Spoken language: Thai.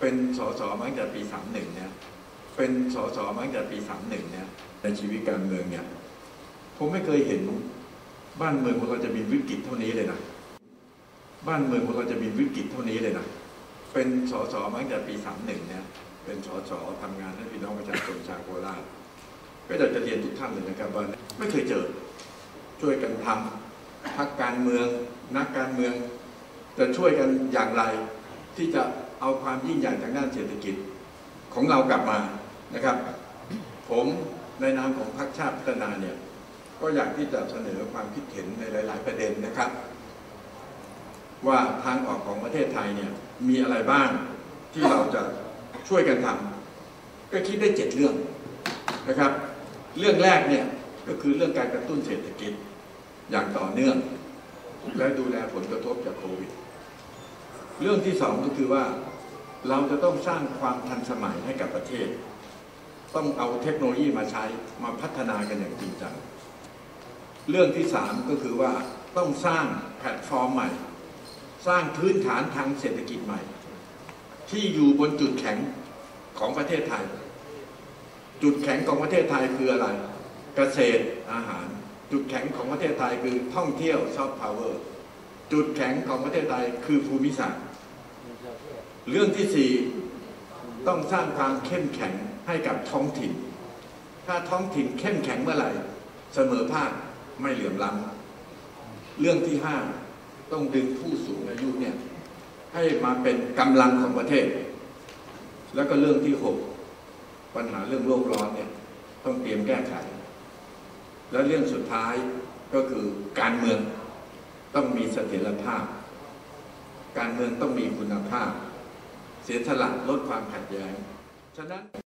เป็นสสมาตั้งแต่ปี31เนี่ยเป็นสสมาตั้งแต่ปี31เนี่ยในชีวิตการเมืองเนี่ยผมไม่เคยเห็นบ้านเมืองของเราจะมีวิกฤตเท่านี้เลยนะบ้านเมืองของเราจะมีวิกฤตเท่านี้เลยนะเป็นสสมาตั้งแต่ปี31เนี่ยเป็นสสทำงานให้พี่น้องประชาชนชาวโคราชก็อยากจะเรียนทุกท่านเลยนะครับว่าไม่เคยเจอช่วยกันทำพรรคการเมืองนักการเมืองจะช่วยกันอย่างไรที่จะเอาความยิ่งใหญ่ทางด้านเศรษฐกิจของเรากลับมานะครับผมในนามของพรรคชาติพัฒนาเนี่ยก็อยากที่จะเสนอความคิดเห็นในหลายๆประเด็นนะครับว่าทางออกของประเทศไทยเนี่ยมีอะไรบ้างที่เราจะช่วยกันทำก็คิดได้7 เรื่องนะครับเรื่องแรกเนี่ยก็คือเรื่องการกระตุ้นเศรษฐกิจอย่างต่อเนื่องและดูแลผลกระทบจากโควิดเรื่องที่2ก็คือว่าเราจะต้องสร้างความทันสมัยให้กับประเทศต้องเอาเทคโนโลยีมาใช้มาพัฒนากันอย่างจริงจังเรื่องที่3ก็คือว่าต้องสร้างแพลตฟอร์มใหม่สร้างพื้นฐานทางเศรษฐกิจใหม่ที่อยู่บนจุดแข็งของประเทศไทยจุดแข็งของประเทศไทยคืออะไรเกษตรอาหารจุดแข็งของประเทศไทยคือท่องเที่ยวซอฟต์พาวเวอร์จุดแข็งของประเทศไทยคือภูมิศาสตร์เรื่องที่4ต้องสร้างความเข้มแข็งให้กับท้องถิ่นถ้าท้องถิ่นเข้มแข็งเมื่อไหร่เสมอภาคไม่เหลื่อมล้ำเรื่องที่5ต้องดึงผู้สูงอายุเนี่ยให้มาเป็นกำลังของประเทศแล้วก็เรื่องที่6ปัญหาเรื่องโลกร้อนเนี่ยต้องเตรียมแก้ไขและเรื่องสุดท้ายก็คือการเมืองต้องมีเสถียรภาพการเมืองต้องมีคุณภาพเสียสละลดความขัดแย้งฉะนั้น